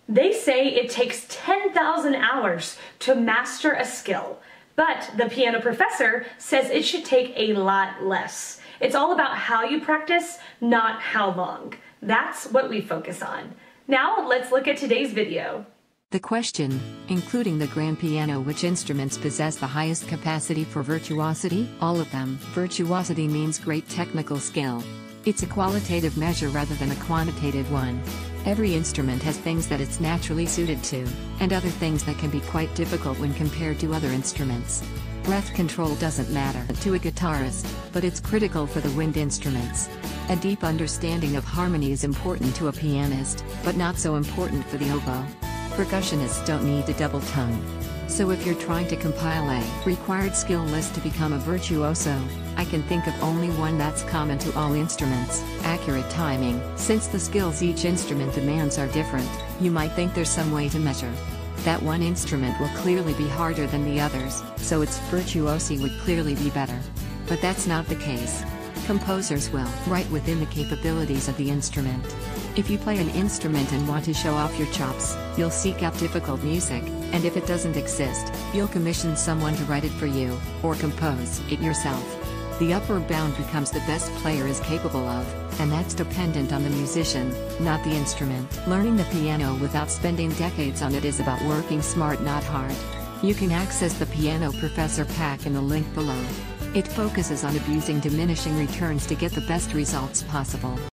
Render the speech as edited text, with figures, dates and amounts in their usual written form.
They say it takes 10,000 hours to master a skill, but the piano professor says it should take a lot less. It's all about how you practice, not how long. That's what we focus on. Now let's look at today's video. The question, including the grand piano, which instruments possess the highest capacity for virtuosity? All of them. Virtuosity means great technical skill. It's a qualitative measure rather than a quantitative one. Every instrument has things that it's naturally suited to, and other things that can be quite difficult when compared to other instruments. Breath control doesn't matter to a guitarist, but it's critical for the wind instruments. A deep understanding of harmony is important to a pianist, but not so important for the oboe. Percussionists don't need a double tongue. So if you're trying to compile a required skill list to become a virtuoso, I can think of only one that's common to all instruments: accurate timing. Since the skills each instrument demands are different, you might think there's some way to measure that one instrument will clearly be harder than the others, so its virtuosity would clearly be better. But that's not the case. Composers will write within the capabilities of the instrument. If you play an instrument and want to show off your chops, you'll seek out difficult music, and if it doesn't exist, you'll commission someone to write it for you, or compose it yourself. The upper bound becomes the best player is capable of, and that's dependent on the musician, not the instrument. Learning the piano without spending decades on it is about working smart, not hard. You can access the Piano Professor Pack in the link below. It focuses on abusing diminishing returns to get the best results possible.